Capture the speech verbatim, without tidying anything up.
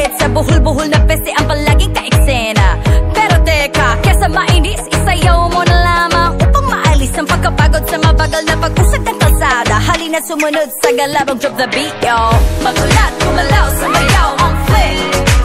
Kahit sa buhol-buhol na peste ang palaging ka-eksena. Pero teka, kesa mainis, isayaw mo na lamang upang maalis ang pagkapagod sa mabagal na pag-usad ng kalsada. Halina sumunod sa galabang drop the beat, yo. Magulat, kumalaw, sumayaw, ang flick.